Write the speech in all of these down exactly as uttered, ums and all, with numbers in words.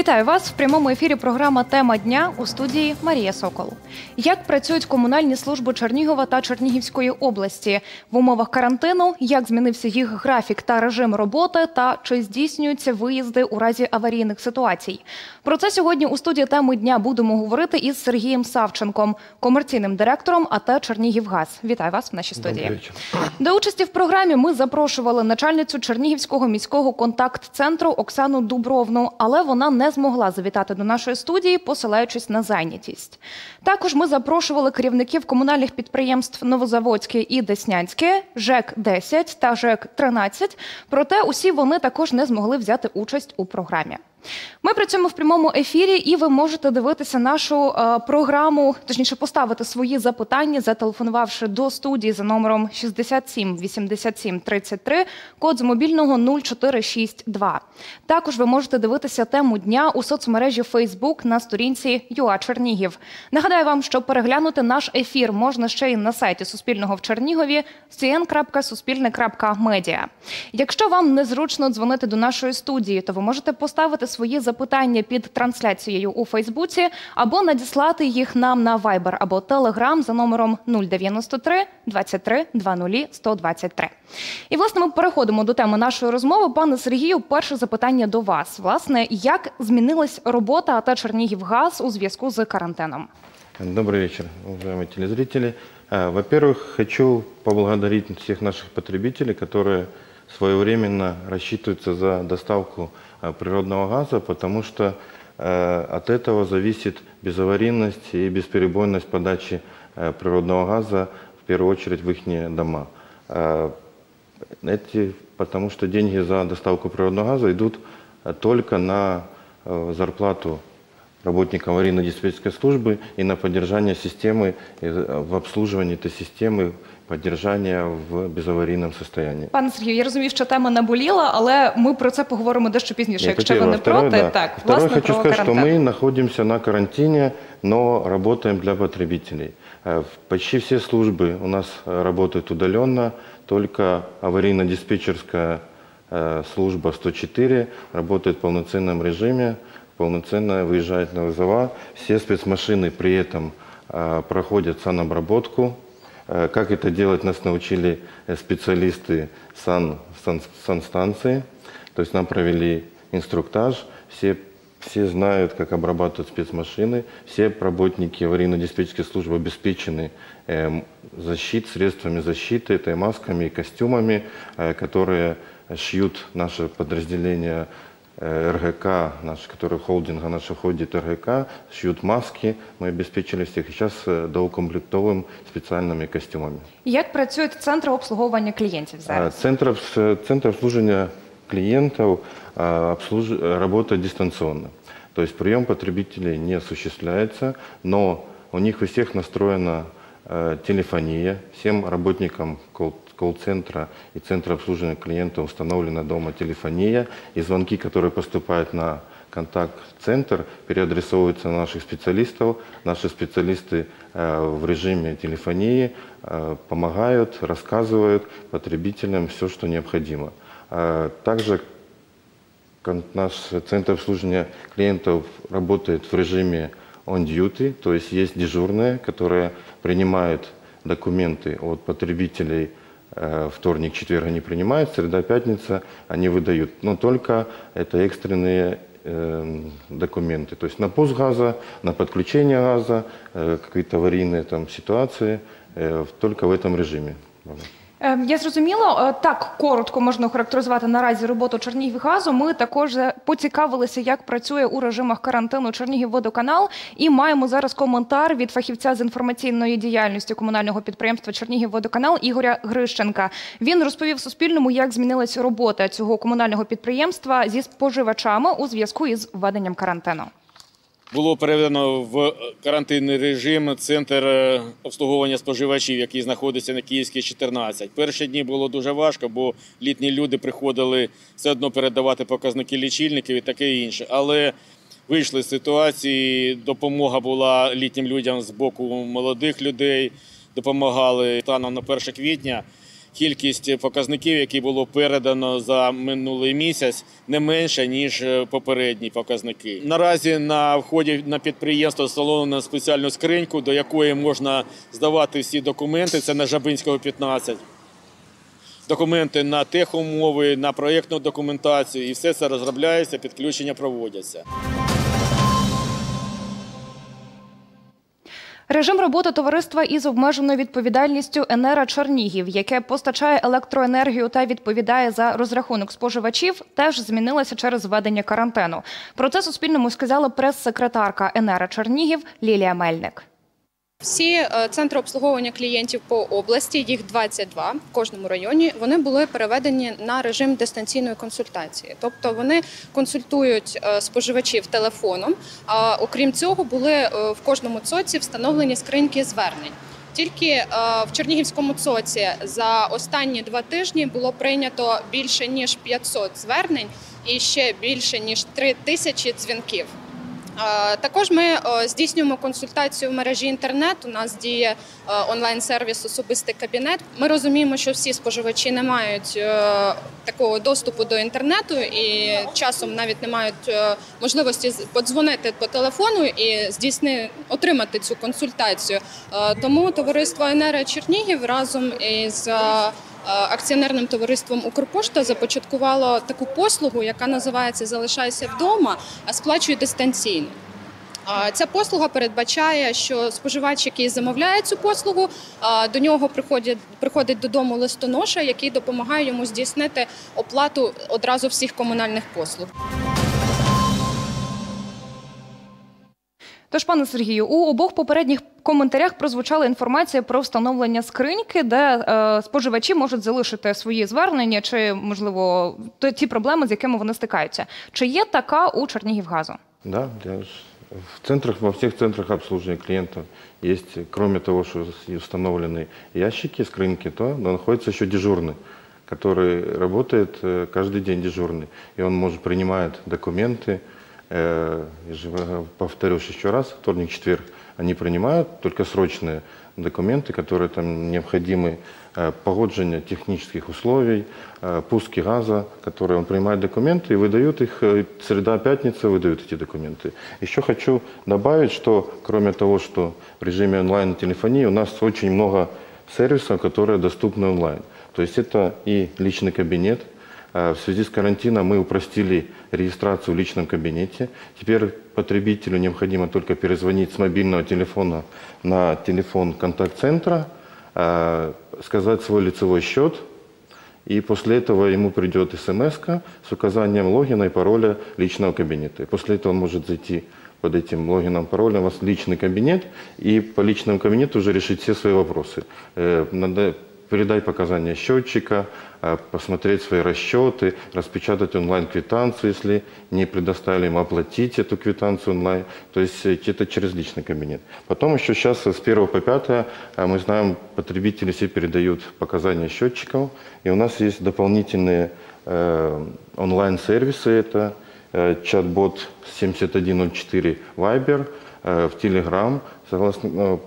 Вітаю вас! В прямому ефірі програма «Тема дня», у студії Марія Сокол. Як працюють комунальні служби Чернігова та Чернігівської області в умовах карантину, як змінився їх графік та режим роботи, та чи здійснюються виїзди у разі аварійних ситуацій. Про це сьогодні у студії «Теми дня» будемо говорити із Сергієм Савченком, комерційним директором АТ «Чернігівгаз». Вітаю вас в нашій студії. До участі в програмі ми запрошували начальницю Чернігівського міського контакт-центру Оксану Дубровну, але вона не змогла завітати до нашої студії, посилаючись на зайнятість. Також ми запрошували керівників комунальних підприємств Новозаводське і Деснянське, ЖЕК десять та ЖЕК тринадцять, проте усі вони також не змогли взяти участь у програмі. Ми працюємо в прямому ефірі, і ви можете дивитися нашу е, програму, точніше поставити свої запитання, зателефонувавши до студії за номером шістдесят сім вісімдесят сім тридцять три, код з мобільного нуль чотири шість два. Також ви можете дивитися «Тему дня» у соцмережі Facebook на сторінці ЮА Чернігів. Нагадаю вам, що переглянути наш ефір можна ще й на сайті Суспільного в Чернігові сі ен крапка суспільне крапка медіа. Якщо вам незручно дзвонити до нашої студії, то ви можете поставити свої запитання під трансляцією у Фейсбуці або надіслати їх нам на Viber або Telegram за номером нуль дев'яносто три двадцять три двадцять сто двадцять три. І, власне, ми переходимо до теми нашої розмови. Пане Сергію, перше запитання до вас. Власне, як змінилась робота АТ «Чернігівгаз» у зв'язку з карантином? Добрый вечер, уважаемые телезрители. Во-первых, хочу поблагодарить всех наших потребителей, которые своевременно рассчитываются за доставку природного газа, потому что от этого зависит безаварийность и бесперебойность подачи природного газа, в первую очередь, в их дома. Эти, потому что деньги за доставку природного газа идут только на зарплату работникам аварийно-диспетчерской службы и на поддержание системы, в обслуживании этой системы, поддержання в безаварійному стані. Пане Сергію, я розумію, що тема наболіла, але ми про це поговоримо дещо пізніше, Нет, якщо ви не второе, проти. Да. Так, Второе, власне, хочу про сказать, карантин. что мы находимся на карантине, но работаем для потребителей. Почти все службы у нас работают удаленно, только аварийно-диспетчерская служба сто четыре работает в полноценном режиме, полноценно выезжает на вызова. Все спецмашины при этом проходят санобработку. Как это делать, нас научили специалисты сан, сан, санстанции. То есть нам провели инструктаж. Все, все знают, как обрабатывать спецмашины. Все работники аварийно-диспетчерской службы обеспечены э, защит, средствами защиты, это и масками, и костюмами, э, которые шьют наши подразделения эр гэ ка, наш, который холдинга наш входит, эр гэ ка, шьют маски, мы обеспечили всех, и сейчас доукомплектовываем специальными костюмами. Як працюють центри обслуговування клієнтів зараз? Центр, центр обслуживания клиентов обслуж... работает дистанционно. То есть прием потребителей не осуществляется, но у них у всех настроена телефония, всем работникам колл-центра и центра обслуживания клиентов установлена дома телефония, и звонки, которые поступают на контакт-центр, переадресовываются на наших специалистов. Наши специалисты в режиме телефонии помогают, рассказывают потребителям все, что необходимо. Также наш центр обслуживания клиентов работает в режиме on duty, то есть есть дежурные, которые принимают документы от потребителей. Вторник, четверг они принимают, среда, пятница они выдают. Но только это экстренные э, документы. То есть на пуск газа, на подключение газа, э, какие-то аварийные там ситуации, э, только в этом режиме. Я зрозуміла. Так, коротко можна охарактеризувати наразі роботу Чернігівгазу. Ми також поцікавилися, як працює у режимах карантину Чернігівводоканал, і маємо зараз коментар від фахівця з інформаційної діяльності комунального підприємства Чернігівводоканал Ігоря Грищенка. Він розповів Суспільному, як змінилась робота цього комунального підприємства зі споживачами у зв'язку із введенням карантину. Було переведено в карантинний режим центр обслуговування споживачів, який знаходиться на Київській, чотирнадцять. Перші дні було дуже важко, бо літні люди приходили все одно передавати показники лічильників і таке інше. Але вийшли з ситуації, допомога була літнім людям з боку молодих людей, допомагали. Станом на перше квітня кількість показників, які було передано за минулий місяць, не менша, ніж попередні показники. Наразі на вході на підприємство встановлено спеціальну скриньку, до якої можна здавати всі документи, це на Жабинського, п'ятнадцять. Документи на техумови, на проєктну документацію, і все це розробляється, підключення проводяться. Режим роботи товариства із обмеженою відповідальністю «Енера Чернігів», яке постачає електроенергію та відповідає за розрахунок споживачів, теж змінилося через введення карантину. Про це Суспільному сказала прес-секретарка «Енера Чернігів» Лілія Мельник. Всі центри обслуговування клієнтів по області, їх двадцять два в кожному районі, вони були переведені на режим дистанційної консультації. Тобто вони консультують споживачів телефоном, а окрім цього були в кожному ЦОЦі встановлені скриньки звернень. Тільки в Чернігівському ЦОЦі за останні два тижні було прийнято більше ніж п'ятсот звернень і ще більше ніж три тисячі дзвінків. Також ми здійснюємо консультацію в мережі інтернет. У нас діє онлайн-сервіс «Особистий кабінет». Ми розуміємо, що всі споживачі не мають такого доступу до інтернету і часом навіть не мають можливості подзвонити по телефону і здійснити, отримати цю консультацію. Тому товариство «Енера Чернігів» разом із акціонерним товариством «Укрпошта» започаткувало таку послугу, яка називається «Залишайся вдома», а сплачує дистанційно. Ця послуга передбачає, що споживач, який замовляє цю послугу, до нього приходить, приходить додому листоноша, який допомагає йому здійснити оплату одразу всіх комунальних послуг. Тож, пане Сергію, у обох попередніх коментарях прозвучала інформація про встановлення скриньки, де е, споживачі можуть залишити свої звернення чи, можливо, ті проблеми, з якими вони стикаються. Чи є така у Чернігівгазу? Да, в центрах, во всех центрах обслуживания клиентов есть, кроме того, что установлены ящики, скринки, то находится еще дежурный, который работает каждый день дежурный. И он может принимает документы. Повторюсь еще раз, вторник, четверг они принимают только срочные документы, которые там необходимы, погоджение технических условий, пуски газа, которые он принимает документы и выдают их, среда, пятница выдают эти документы. Еще хочу добавить, что кроме того, что в режиме онлайн-телефонии у нас очень много сервисов, которые доступны онлайн. То есть это и личный кабинет. В связи с карантином мы упростили регистрацию в личном кабинете. Теперь потребителю необходимо только перезвонить с мобильного телефона на телефон контакт-центра, сказать свой лицевой счет, и после этого ему придет смс-ка с указанием логина и пароля личного кабинета. И после этого он может зайти под этим логином, паролем у вас личный кабинет, и по личному кабинету уже решить все свои вопросы. Надо передать показания счетчика, посмотреть свои расчеты, распечатать онлайн-квитанцию, если не предоставили им, оплатить эту квитанцию онлайн. То есть это через личный кабинет. Потом еще сейчас с первого по пятое мы знаем, потребители все передают показания счетчиков. И у нас есть дополнительные э, онлайн-сервисы. Это э, чат-бот семьдесят один ноль четыре Viber, э, в Telegram, согласно, э,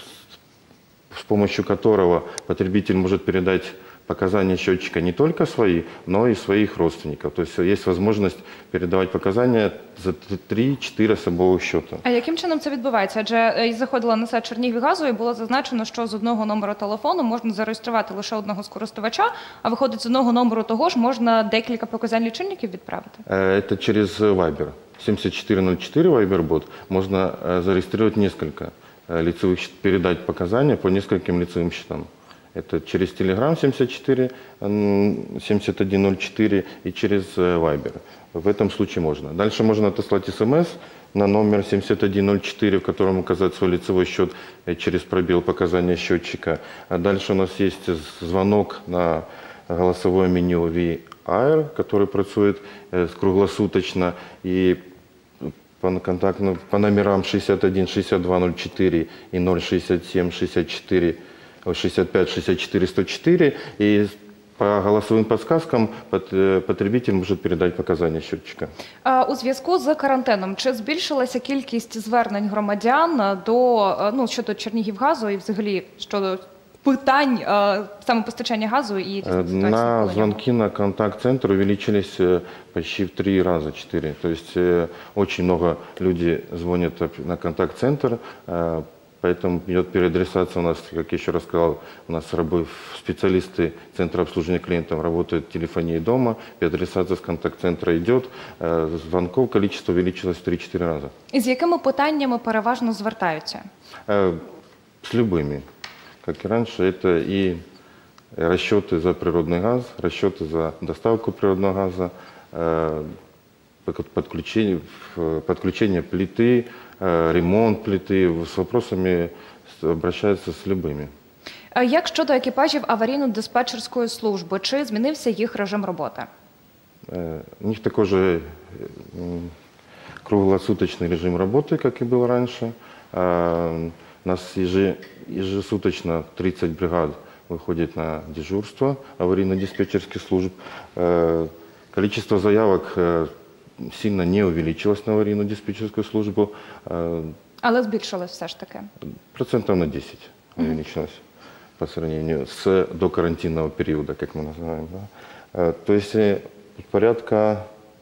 с помощью которого потребитель может передать показания счетчика не только свои, но и своих родственников. То есть есть возможность передавати показання за три-чотири особових счета. А яким чином це відбувається? Адже я заходила на сайт Чернігівгазу і було зазначено, що з одного номеру телефону можна зареєструвати лише одного з користувача, а виходить, з одного номеру того ж можна декілька показань лічильників відправити? Это через Viber. семьдесят четыре ноль четыре Viber-бот. Можно зарегистрировать несколько лицевых, передать показания по нескольким лицевым счетам. Это через Telegram семьдесят четыре семьдесят один ноль четыре и через Viber. В этом случае можно. Дальше можно отослать смс на номер семьдесят один ноль четыре, в котором указать свой лицевой счет через пробел показания счетчика. А дальше у нас есть звонок на голосовое меню ви ай ар, который працует круглосуточно. И по, контактным, по номерам шестьдесят один шестьдесят два ноль четыре и ноль шестьдесят семь шестьдесят четыре шестьдесят пять шестьдесят четыре сто четыре, и по голосовым подсказкам потребитель може передати показання счетчика. У зв'язку з карантином, чи збільшилася кількість звернень громадян до, ну, щодо Чернігівгазу і взагалі щодо питань е, саме постачання газу і Э, На звонки на контакт-центр увеличились э, почти в три раза, четыре. То есть э, очень много людей звонят оп- на контакт-центр, э, поэтому идет переадресация у нас, как я еще раз сказал, у нас рабо- специалисты Центра обслуживания клиентов работают в телефонии дома, переадресация с контакт-центра идет, э, звонков количество увеличилось в три-четыре раза. І з якими питаннями переважно звертаються? Э, С любыми. Как и раньше, это и расчеты за природный газ, расчеты за доставку природного газа, э, под- подключение, в- подключение плиты, э, ремонт плиты. С вопросами с- обращаются с любыми. Е, Як щодо екіпажів аварійно-диспетчерської служби? Чи змінився їх режим роботи? Э, У них такой же э, м, круглосуточный режим работы, как и был раньше. А, У нас еже- ежесуточно тридцать бригад выходит на дежурство аварийно-диспетчерских служб. Э, Количество заявок э, сильно не увеличилось на аварийно-диспетчерскую службу. Э, Але збільшилось все ж таки. Процентов на десять увеличилось по сравнению с докарантинного периода, как мы называем. Да? Э, То есть э, порядка,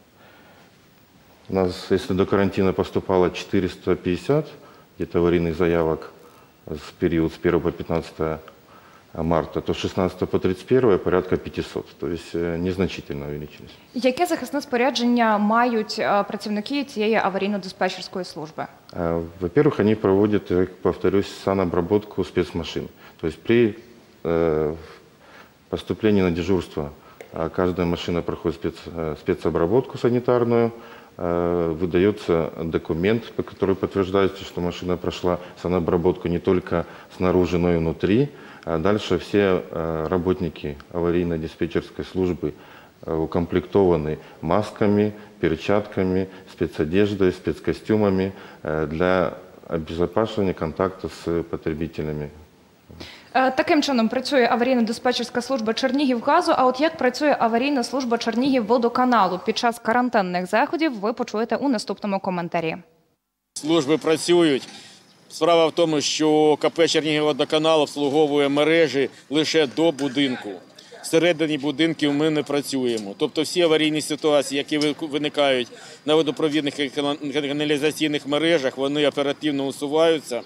у нас, если до карантина поступало четыреста пятьдесят где-то аварийных заявок в период с первого по пятнадцатое марта, то с шестнадцатого по тридцать первое порядка пятисот. То есть э, незначительно увеличились. Яке захисне спорядження мають е, працівники цієї аварійно-диспетчерської служби? Э, Во-первых, они проводят, я повторюсь, санобработку спецмашин. То есть при э, поступлении на дежурство э, каждая машина проходит спец, э, спецобработку санитарную, э, выдается документ, по- который подтверждает, что машина прошла санобработку не только снаружи, но и внутри. А дальше все э, работники аварийно-диспетчерской службы э, укомплектованы масками, перчатками, спецодеждой, спецкостюмами э, для обезопасения контакта с потребителями. Е, Таким чином працює аварійно-диспетчерська служба Чернігівгазу. А от як працює аварійна служба Чернігівводоканалу під час карантинних заходів, ви почуєте у наступному коментарі. Служби працюють. Справа в тому, що КП «Чернігівводоканал» обслуговує мережі лише до будинку. Всередині будинків ми не працюємо. Тобто всі аварійні ситуації, які ви- виникають на водопровідних і кана- каналізаційних мережах, вони оперативно усуваються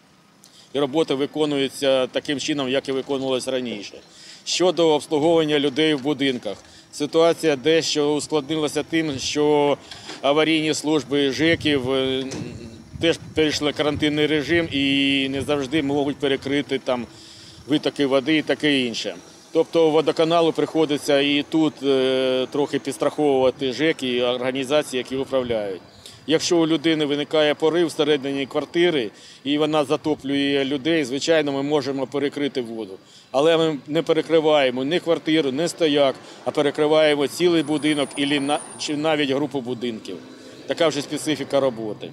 і робота виконується таким чином, як і виконувалась раніше. Щодо обслуговування людей в будинках, ситуація дещо ускладнилася тим, що аварійні служби ЖЕКів е, теж перейшли карантинний режим і не завжди можуть перекрити там витоки води і таке інше. Тобто водоканалу приходиться і тут е, трохи підстраховувати ЖЕКи і організації, які управляють. Якщо у людини виникає порив всередині квартири і вона затоплює людей, звичайно, ми можемо перекрити воду. Але ми не перекриваємо ні квартиру, ні стояк, а перекриваємо цілий будинок ілі на- чи навіть групу будинків. Така вже специфіка роботи.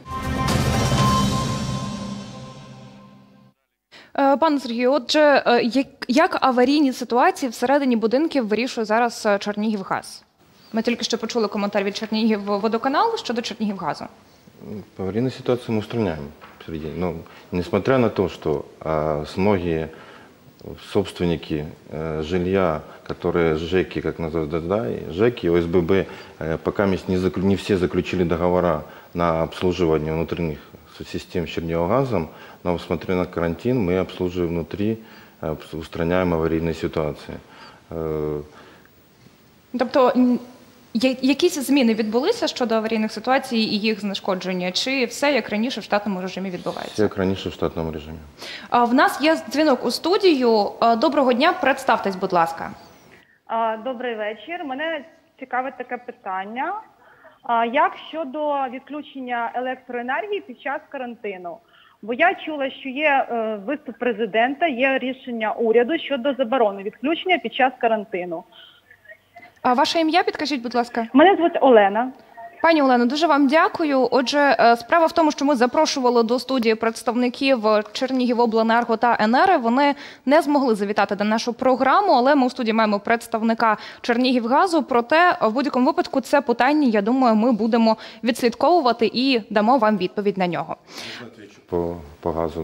Е, Пане Сергію, отже, е, як, як аварійні ситуації всередині будинків вирішує зараз е, Чернігівгаз? Ми тільки що почули коментар від Чернігівводоканалу щодо Чернігівгазу. Аварийную ситуацию мы устраняем в середине. Но несмотря на то, что а, с многие собственники э, жилья, которые ЖЭКи, как называют, да, и ЖЭКи, ОСББ, э, пока не, заклю- не все заключили договора на обслуживание внутренних систем с Чернигівгазом, но смотря на карантин, мы обслуживаем внутри, э, устраняем аварийные ситуации. Э, Тобто, м, я- якісь зміни відбулися щодо аварійних ситуацій і їх знешкодження? Чи все як раніше в штатному режимі відбувається? Все как раньше в штатном режиме. А, в нас є дзвінок у студію. А, Доброго дня, представтесь, будь ласка. А, Добрий вечір. Мене цікавить таке питання. А, Як щодо відключення електроенергії під час карантину? Бо я чула, що є е, виступ президента, є рішення уряду щодо заборони відключення під час карантину. А ваше ім'я підкажіть, будь ласка. Мене звуть Олена. Пані Олено, дуже вам дякую. Отже, е, справа в тому, що ми запрошували до студії представників Чернігівобленерго та Енери. Вони не змогли завітати на нашу програму, але ми у студії маємо представника Чернігівгазу. Проте, в будь-якому випадку, це питання, я думаю, ми будемо відслідковувати і дамо вам відповідь на нього. По, по газу, да?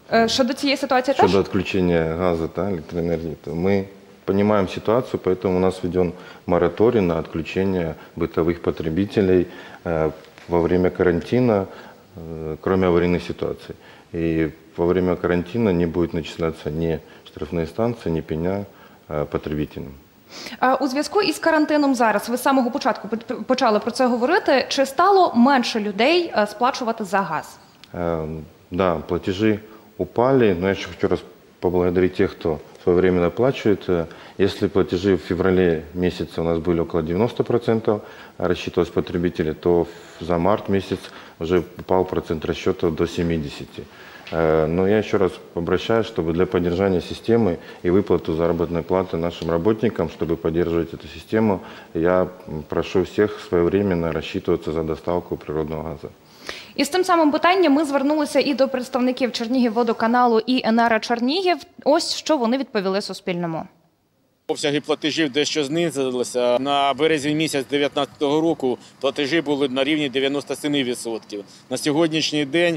Е, Щодо цієї ситуації теж? Щодо отключения газа, да, электроэнергии, то мы понимаем ситуацию, поэтому у нас введен мораторий на отключение бытовых потребителей э, во время карантина, э, кроме аварийных ситуаций. И во время карантина не будет начисляться ни штрафные станции, ни пеня э, потребителям. Е, У зв'язку із карантином зараз, ви з самого початку поч- почали про це говорити, чи стало менше людей е, сплачувати за газ? Э, Да, платежи упали, но я еще хочу раз поблагодарить тех, кто своевременно оплачивает. Э, Если платежи в феврале месяце у нас были около девяноста процентов рассчитывалось потребителей, то в- за март месяц уже упал процент расчетов до семидесяти процентов. Э, Но я еще раз обращаюсь, чтобы для поддержания системы и выплату заработной платы нашим работникам, чтобы поддерживать эту систему, я м, прошу всех своевременно рассчитываться за доставку природного газа. І з тим самим питанням ми звернулися і до представників Чернігівводоканалу і Енера Чернігів. Ось що вони відповіли Суспільному. Обсяги платежів дещо знизилися. На березень місяць дві тисячі дев'ятнадцятого року платежі були на рівні дев'яносто сім відсотків. На сьогоднішній день,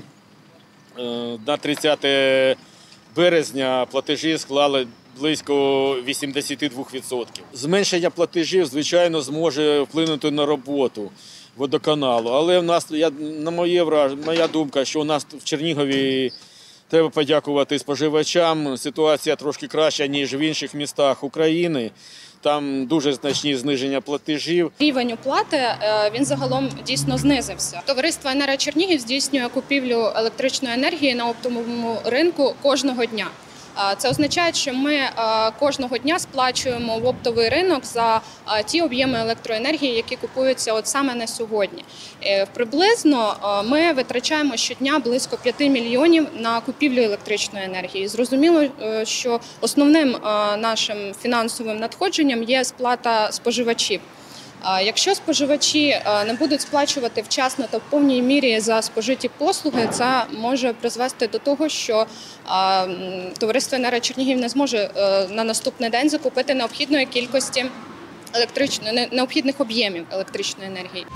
е, на тридцяте березня, платежі склали близько вісімдесят два відсотки. Зменшення платежів, звичайно, зможе вплинути на роботу водоканалу. Але в нас, я, на моє враження, моя думка, що у нас в Чернігові треба подякувати споживачам. Ситуація трошки краща, ніж в інших містах України. Там дуже значні зниження платежів. Рівень оплати е, він загалом дійсно знизився. Товариство «Енера Чернігів» здійснює купівлю електричної енергії на оптовому ринку кожного дня. Е, Це означає, що ми е, кожного дня сплачуємо в оптовий ринок за е, ті об'єми електроенергії, які купуються от саме на сьогодні. Е, Приблизно е, ми витрачаємо щодня близько п'яти мільйонів на купівлю електричної енергії. Зрозуміло, е, що основним е, нашим фінансовим надходженням є сплата споживачів. А Якщо споживачі е, не будуть сплачувати вчасно та в повній мірі за спожиті послуги, це може призвести до того, що е, м, товариство «Енера Чернігів» не зможе е, на наступний день закупити необхідної кількості електричної не- необхідних об'ємів електричної енергії.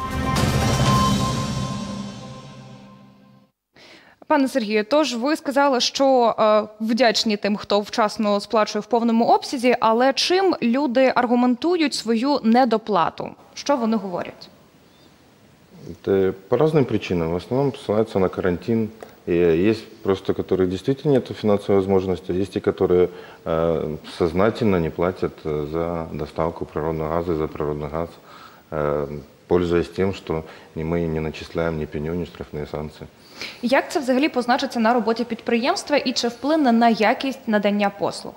Пане Сергію, тож ви сказали, що е, вдячні тим, хто вчасно сплачує в повному обсязі, але чим люди аргументують свою недоплату? Що вони говорять? Это по разным причинам. В основном ссылаются на карантин. И есть просто, которые действительно нет финансовой возможности, есть и которые э, сознательно не платят э, за доставку природного газа, за природный газ, э, пользуясь тем, что ни мы не начисляем ни пеню, ни штрафные санкции. Як це взагалі позначиться на роботі підприємства і чи вплине на якість надання послуг?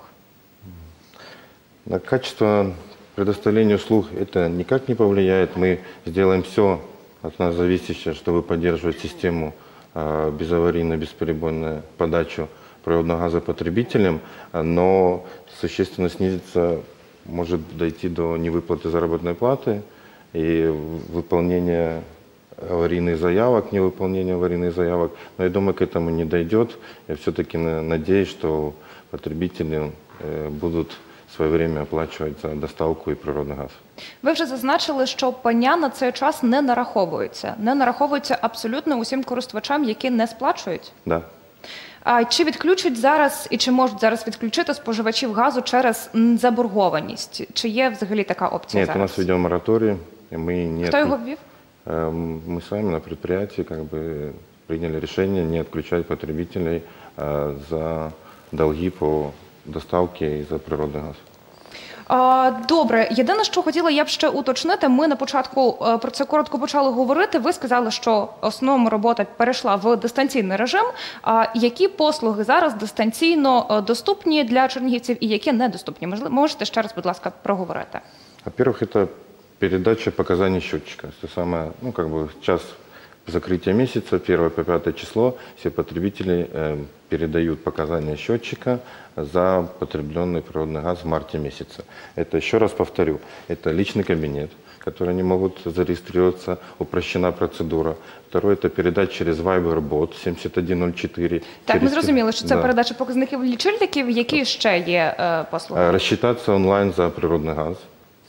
На качество предоставления услуг это никак не повлияет. Мы сделаем все от нас зависящее, чтобы поддерживать систему э, безаварийной, бесперебойной подачу природного газа потребителям, но существенно снизится, может дойти до невыплаты заработной платы и выполнения аварийных заявок, невыполнения аварийных заявок. Но я думаю, к этому не дойдет. Я все-таки надеюсь, что потребители э, будут в свое время оплачивать за доставку и природный газ. Ви вже зазначили, що пеня на цей час не нараховується. Не нараховується абсолютно усім користувачам, які не сплачують. Да. А чи відключать зараз і чи можуть зараз відключити споживачів газу через м, заборгованість? Чи є взагалі така опція Нет, зараз? у нас введен мораторий, и мы не Хто отклю- його ввів? Эм, Мы сами на предприятии как бы приняли решение не отключать потребителей э, за долги по доставке и за природный газ. А, Добре, єдине, що хотіла я б ще уточнити, ми на початку е, про це коротко почали говорити. Ви сказали, що основна робота перейшла в дистанційний режим. А які послуги зараз дистанційно е, доступні для чернігівців і які недоступні? Можливо, можете ще раз, будь ласка, проговорити? Во-первых, это передача показаний счетчика. Это самое, ну, как бы час закрытия месяца, первое по пятое число, все потребители э, передают показания счетчика за потребленный природный газ в марте месяце. Это, еще раз повторю, это личный кабинет, который они могут зарегистрироваться, упрощена процедура. Второе – это передача через Viber-бот семьдесят один ноль четыре. Так, ми Через- зрозуміли, що це Да. передача показників лічильників. Які ще є е, послуги? Э, Рассчитаться онлайн за природный газ.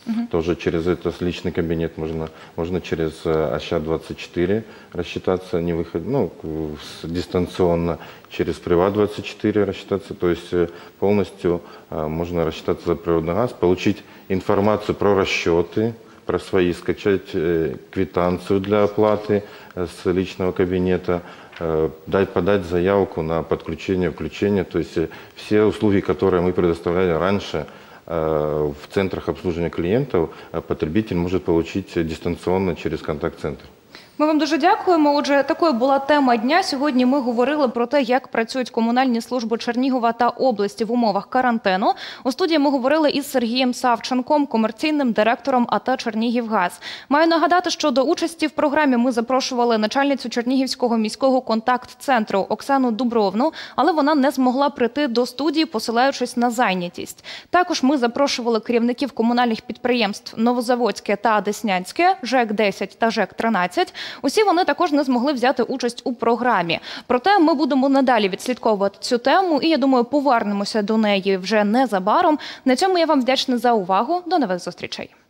Угу. Тоже через этот личный кабинет можно, можно через Ощад двадцать четыре рассчитаться, не выход, ну, дистанционно, через Приват двадцать четыре рассчитаться, то есть полностью можно рассчитаться за природный газ, получить информацию про расчеты, про свои, скачать квитанцию для оплаты с личного кабинета, дать, подать заявку на подключение, включение, то есть все услуги, которые мы предоставляли раньше в центрах обслуживания клиентов, потребитель может получить дистанционно через контакт-центр. Ми вам дуже дякуємо. Отже, такою була тема дня. Сьогодні ми говорили про те, як працюють комунальні служби Чернігова та області в умовах карантину. У студії ми говорили із Сергієм Савченком, комерційним директором АТ «Чернігівгаз». Маю нагадати, що до участі в програмі ми запрошували начальницю Чернігівського міського контакт-центру Оксану Дубровну, але вона не змогла прийти до студії, посилаючись на зайнятість. Також ми запрошували керівників комунальних підприємств Новозаводське та Деснянське, ЖЕК десять та ЖЕК тринадцять. Усі вони також не змогли взяти участь у програмі. Проте ми будемо надалі відслідковувати цю тему і, я думаю, повернемося до неї вже незабаром. На цьому я вам вдячна за увагу. До нових зустрічей.